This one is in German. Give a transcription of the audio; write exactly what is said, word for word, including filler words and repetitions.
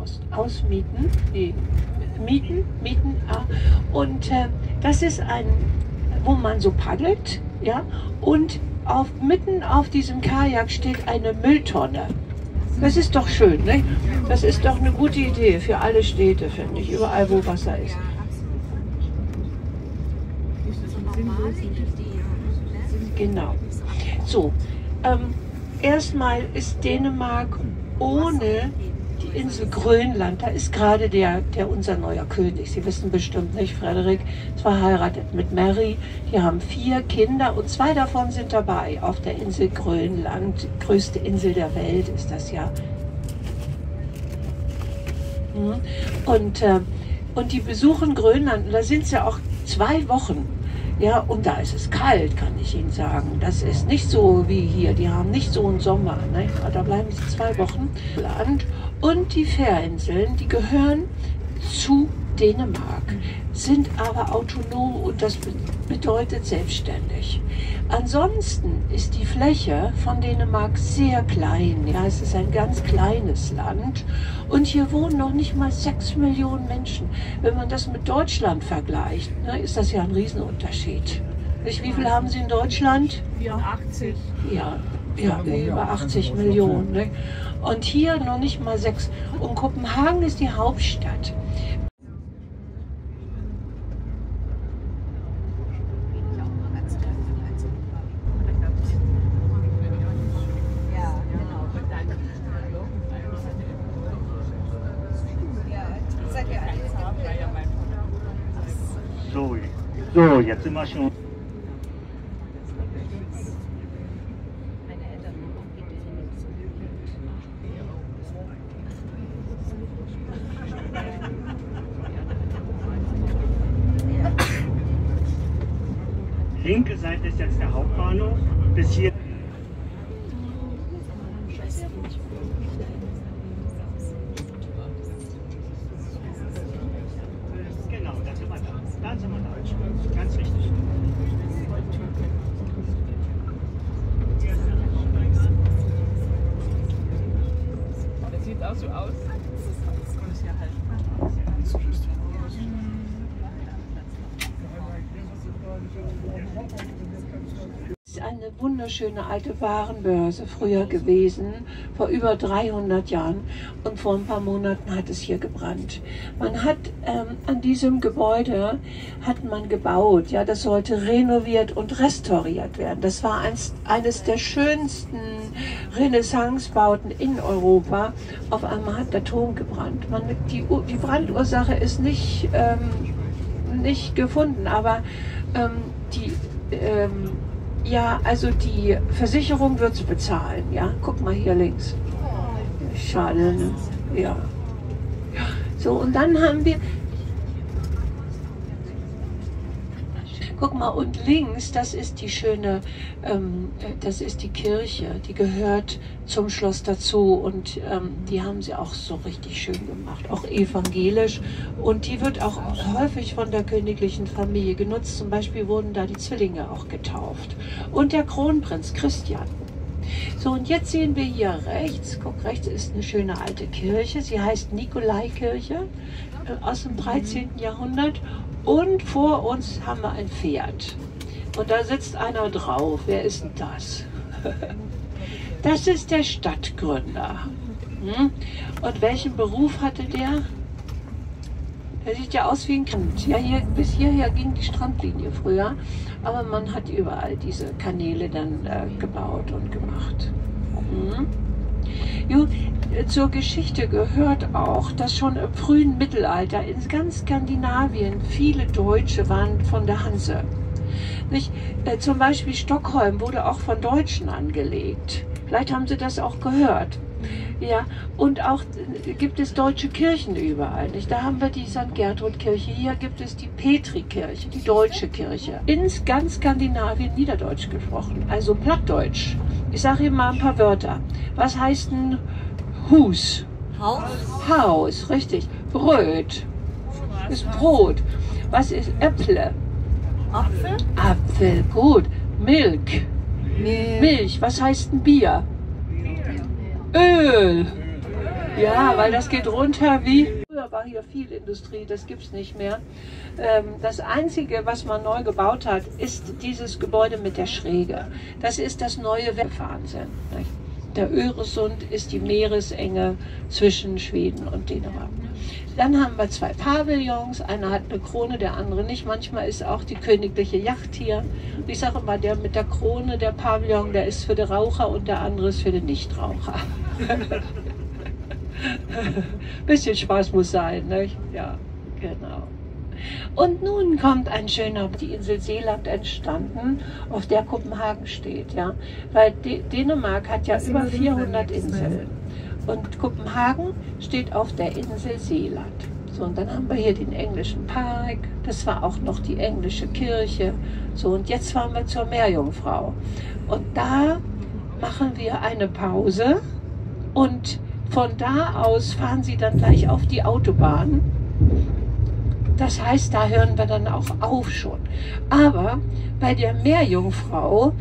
aus, ausmieten, nee, mieten, mieten. Ah. Und äh, das ist ein, wo man so paddelt, ja, und auf, mitten auf diesem Kajak steht eine Mülltonne. Das ist doch schön, ne? Das ist doch eine gute Idee für alle Städte, finde ich, überall wo Wasser ist. Genau. So, ähm, erstmal ist Dänemark ohne die Insel Grönland. Da ist gerade der, der unser neuer König. Sie wissen bestimmt nicht, Frederik ist verheiratet mit Mary. Die haben vier Kinder und zwei davon sind dabei auf der Insel Grönland. Die größte Insel der Welt ist das ja. Und, äh, und die besuchen Grönland. Und da sind sie auch zwei Wochen. Ja, und da ist es kalt, kann ich Ihnen sagen. Das ist nicht so wie hier. Die haben nicht so einen Sommer. Ne? Da bleiben sie zwei Wochen. Land. Und die Fährinseln, die gehören zu Dänemark, sind aber autonom und das bedeutet selbstständig. Ansonsten ist die Fläche von Dänemark sehr klein. Ja, es ist ein ganz kleines Land und hier wohnen noch nicht mal sechs Millionen Menschen. Wenn man das mit Deutschland vergleicht, ne, ist das ja ein Riesenunterschied. Nicht, wie viel haben Sie in Deutschland? vierundachtzig. Ja, ja, über achtzig Millionen. Ne? Und hier noch nicht mal sechs. Und Kopenhagen ist die Hauptstadt. So, so, jetzt sind wir schon. Linke Seite ist jetzt der Hauptbahnhof. Bis hier. Genau, da sind wir da. Da sind wir da. Ganz richtig. Das sieht auch so aus. Das kann ich ja halten. Es ist eine wunderschöne alte Warenbörse früher gewesen, vor über dreihundert Jahren, und vor ein paar Monaten hat es hier gebrannt. Man hat ähm, an diesem Gebäude hat man gebaut, ja, das sollte renoviert und restauriert werden. Das war eins, eines der schönsten Renaissancebauten in Europa. Auf einmal hat der Turm gebrannt. Man, die, die Brandursache ist nicht, ähm, nicht gefunden, aber ähm, die ähm, ja, also die Versicherung wird es bezahlen, ja. Guck mal hier links. Schade, ne? Ja. So, und dann haben wir... Guck mal, und links, das ist die schöne, ähm, das ist die Kirche, die gehört zum Schloss dazu und ähm, die haben sie auch so richtig schön gemacht, auch evangelisch, und die wird auch häufig von der königlichen Familie genutzt. Zum Beispiel wurden da die Zwillinge auch getauft und der Kronprinz Christian. So, und jetzt sehen wir hier rechts, guck, rechts ist eine schöne alte Kirche, sie heißt Nikolaikirche äh, aus dem dreizehnten Jahrhundert. Und vor uns haben wir ein Pferd. Und da sitzt einer drauf. Wer ist denn das? Das ist der Stadtgründer. Hm? Und welchen Beruf hatte der? Der sieht ja aus wie ein Kind. Ja, hier, bis hierher ging die Strandlinie früher. Aber man hat überall diese Kanäle dann äh, gebaut und gemacht. Hm? Jo, zur Geschichte gehört auch, dass schon im frühen Mittelalter in ganz Skandinavien viele Deutsche waren von der Hanse. Nicht? Äh, zum Beispiel Stockholm wurde auch von Deutschen angelegt. Vielleicht haben Sie das auch gehört. Ja, und auch äh, gibt es deutsche Kirchen überall. Nicht? Da haben wir die Sankt Gertrud-Kirche, hier gibt es die Petri-Kirche, die deutsche Kirche. In ganz Skandinavien Niederdeutsch gesprochen, also Plattdeutsch. Ich sage Ihnen mal ein paar Wörter. Was heißt ein Hus? Haus. Haus, richtig. Brot ist Brot. Was ist Äpfel? Apfel. Apfel, gut. Milch. Milch. Milch, was heißt ein Bier? Öl. Ja, weil das geht runter wie... Früher war hier viel Industrie, das gibt es nicht mehr. Ähm, das Einzige, was man neu gebaut hat, ist dieses Gebäude mit der Schräge. Das ist das neue Webfernsehen. Der Öresund ist die Meeresenge zwischen Schweden und Dänemark. Dann haben wir zwei Pavillons, einer hat eine Krone, der andere nicht. Manchmal ist auch die königliche Yacht hier. Und ich sage immer, der mit der Krone, der Pavillon, der ist für die Raucher und der andere ist für die Nichtraucher. Bisschen Spaß muss sein, nicht? Ja, genau. Und nun kommt ein schöner, die Insel Seeland entstanden, auf der Kopenhagen steht, ja. Weil D Dänemark hat ja über vierhundert Inseln. Und Kopenhagen steht auf der Insel Seeland. So, und dann haben wir hier den englischen Park, das war auch noch die englische Kirche. So, und jetzt fahren wir zur Meerjungfrau. Und da machen wir eine Pause und von da aus fahren sie dann gleich auf die Autobahn. Das heißt, da hören wir dann auch auf schon. Aber bei der Meerjungfrau